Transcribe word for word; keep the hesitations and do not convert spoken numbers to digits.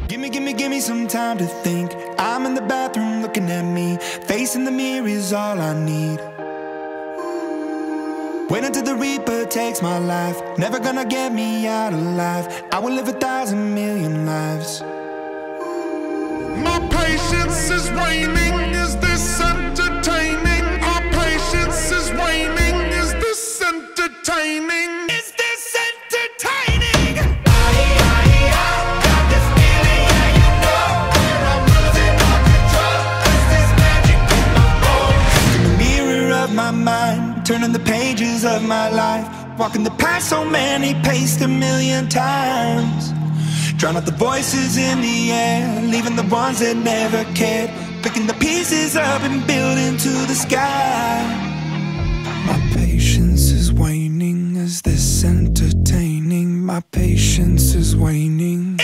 Gimme, gimme, gimme some time to think. I'm in the bathroom looking at me. Facing the mirror is all I need. Wait until the Reaper takes my life. Never gonna get me out alive. I will live a thousand million lives. My patience is waning. Is this entertaining? Our patience is waning. Is this entertaining? Is this entertaining? My mind, turning the pages of my life, walking the path so many paced a million times. Drown out the voices in the air, leaving the ones that never cared, picking the pieces up and building to the sky. My patience is waning. Is this entertaining? My patience is waning.